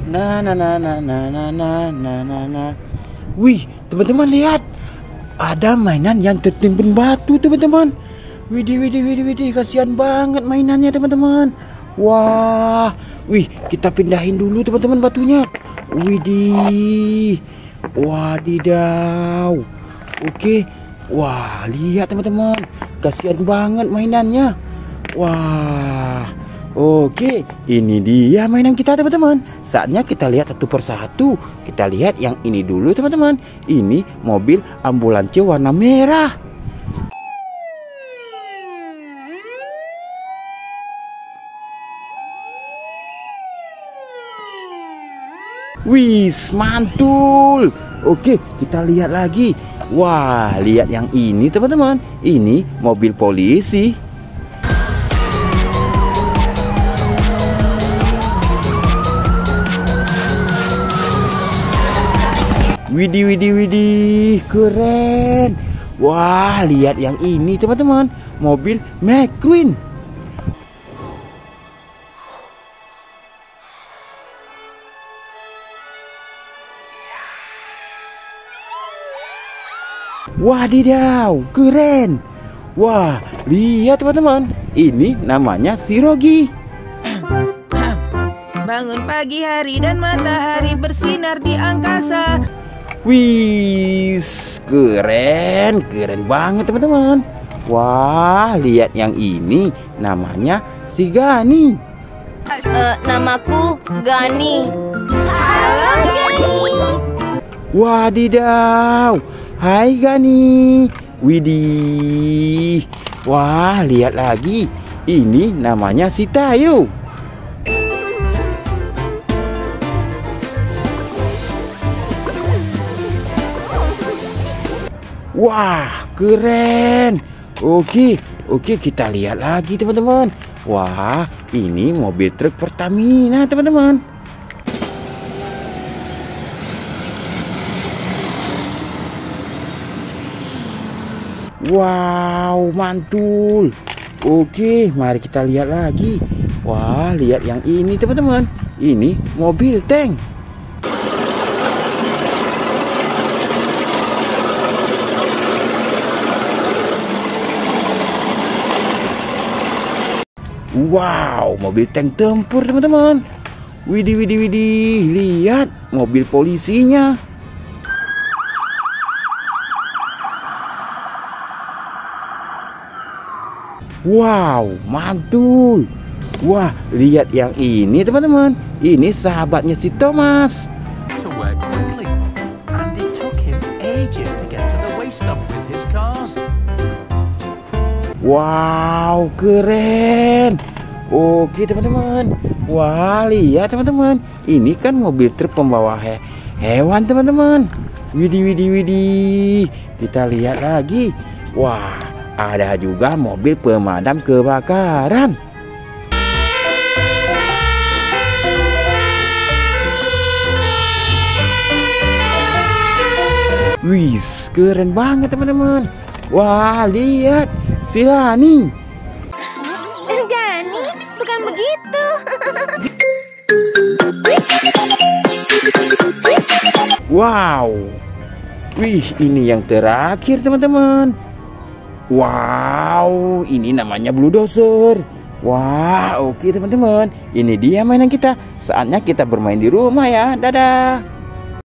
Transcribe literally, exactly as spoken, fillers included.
Na na na na na na na na na na. Wih, teman-teman lihat. Ada mainan yang tertimbun batu, teman-teman. Widih, widih, widih, widih. Kasihan banget mainannya, teman-teman. Wah, wih, kita pindahin dulu, teman-teman, batunya. Widih. Wadidaw. Oke. Wah, lihat, teman-teman. Kasihan banget mainannya. Wah. Oke, ini dia mainan kita, teman-teman. Saatnya kita lihat satu persatu. Kita lihat yang ini dulu, teman-teman. Ini mobil ambulans warna merah. Wih, mantul. Oke, kita lihat lagi. Wah, lihat yang ini, teman-teman. Ini mobil polisi. Widih, widih, widih, keren. Wah, lihat yang ini, teman-teman. Mobil McQueen. Wadidaw, keren. Wah, lihat, teman-teman. Ini namanya si Rogi. Bangun pagi hari dan matahari bersinar di angkasa. Wih, keren, keren banget, teman-teman. Wah, lihat yang ini, namanya si Gani. Uh, namaku Gani. Halo Gani. Wadidaw, hai Gani. Widih. Wah, lihat lagi. Ini namanya si Tayo. Wah, keren. Oke, oke, kita lihat lagi, teman-teman. Wah, ini mobil truk Pertamina, teman-teman. Wow, mantul. Oke, mari kita lihat lagi. Wah, lihat yang ini, teman-teman. Ini mobil tank. Wow, mobil tank tempur, teman-teman. Widih, widih, widih. Lihat mobil polisinya. Wow, mantul. Wah, lihat yang ini, teman-teman. Ini sahabatnya si Thomas. Wow, keren. Oke, teman-teman. Wah, lihat, teman-teman. Ini kan mobil truk pembawa he hewan, teman-teman. Widih, widih, widih. Kita lihat lagi. Wah, ada juga mobil pemadam kebakaran. Wih, keren banget, teman-teman. Wah, lihat si Lani. Gani, bukan begitu. Wow. Wih, ini yang terakhir, teman-teman. Wow, ini namanya bulldozer. Wah, oke, teman-teman. Ini dia mainan kita. Saatnya kita bermain di rumah ya. Dadah.